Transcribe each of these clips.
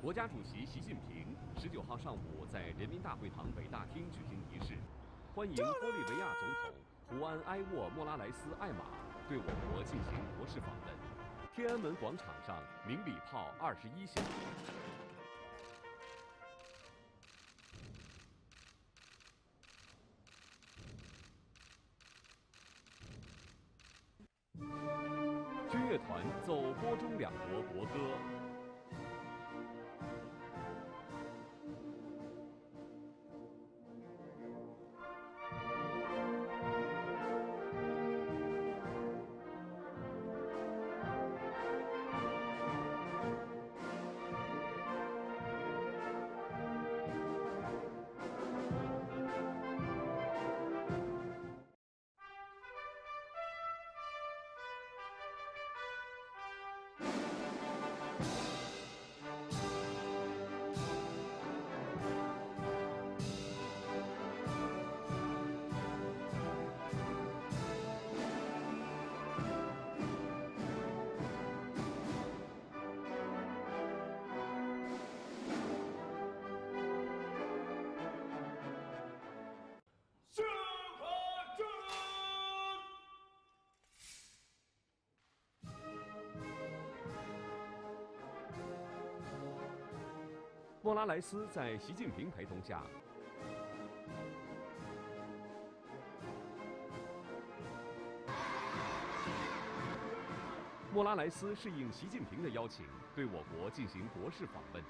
国家主席习近平19号上午在人民大会堂北大厅举行仪式，欢迎玻利维亚总统胡安·埃沃·莫拉莱斯·艾玛对我国进行国事访问。天安门广场上鸣礼炮21响。军乐团奏波中两国国歌。莫拉莱斯在习近平陪同下，莫拉莱斯是应习近平的邀请，对我国进行国事访问的。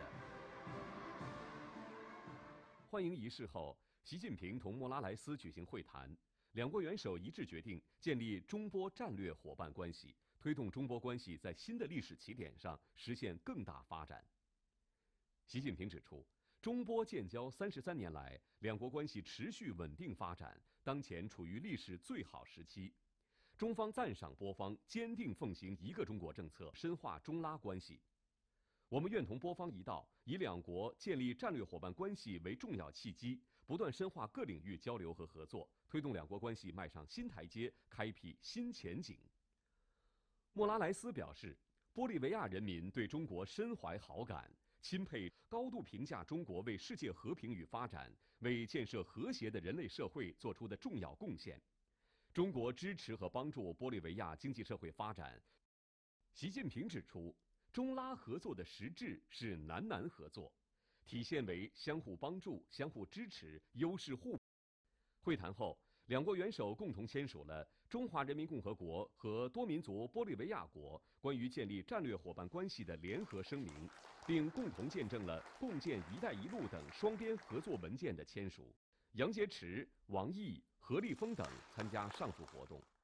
欢迎仪式后，习近平同莫拉莱斯举行会谈，两国元首一致决定建立中波战略伙伴关系，推动中波关系在新的历史起点上实现更大发展。习近平指出，中波建交33年来，两国关系持续稳定发展，当前处于历史最好时期。中方赞赏波方坚定奉行一个中国政策，深化中拉关系。我们愿同波方一道，以两国建立战略伙伴关系为重要契机，不断深化各领域交流和合作，推动两国关系迈上新台阶，开辟新前景。莫拉莱斯表示，玻利维亚人民对中国深怀好感，钦佩，高度评价中国为世界和平与发展、为建设和谐的人类社会做出的重要贡献。中国支持和帮助玻利维亚经济社会发展。习近平指出，中拉合作的实质是南南合作，体现为相互帮助、相互支持、优势互补。会谈后，两国元首共同签署了中华人民共和国和多民族玻利维亚国关于建立战略伙伴关系的联合声明，并共同见证了共建“一带一路”等双边合作文件的签署。杨洁篪、王毅、何立峰等参加上述活动。